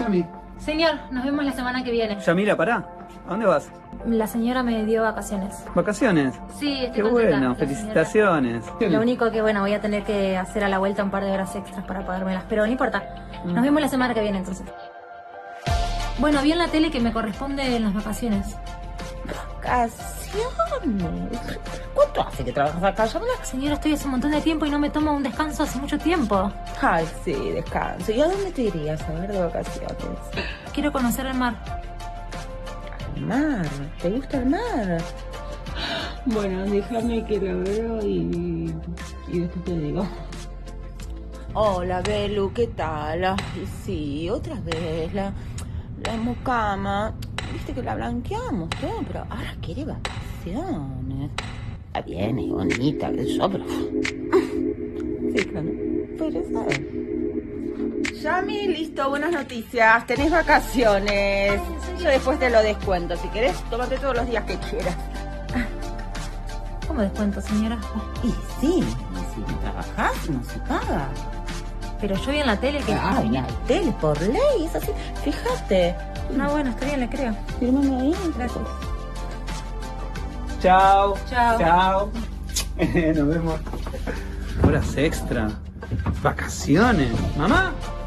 Yami. Señor, nos vemos la semana que viene. Yamila, pará. ¿A dónde vas? La señora me dio vacaciones. ¿Vacaciones? Sí, estoy Qué contenta. bueno, La felicitaciones. señora. Lo único que, bueno, voy a tener que hacer a la vuelta un par de horas extras para pagármelas, pero no importa. Nos vemos la semana que viene, entonces. Bueno, vi en la tele que me corresponde las vacaciones. ¿Vacaciones? ¿Cuánto hace que trabajas acá, Yamila? Señora, estoy hace un montón de tiempo y no me tomo un descanso hace mucho tiempo. Ay, sí, descanso. ¿Y a dónde te irías a ver de vacaciones? Quiero conocer el mar. ¿Al mar? ¿Te gusta el mar? Bueno, déjame que lo veo y después te digo. Hola, Belu, ¿qué tal? Ay, sí, otra vez, la mucama. Viste que la blanqueamos todo, pero ahora quiere vacaciones. Está bien, es bonita, qué sé yo, pero... Fija, ¿no? Pero, ¿sabes? Yami, listo, buenas noticias. Tenés vacaciones. Yo después te lo descuento. Si querés, tómate todos los días que quieras. ¿Cómo descuento, señora? Y sí, y si no trabajás, no se paga. Pero yo vi en la tele que... Ay, la tele, por ley, es así. Fíjate. No, bueno, está bien, le creo. Fírmame ahí. Gracias. Chao. Chao. Chao. Nos vemos. Horas extra. Vacaciones. Mamá.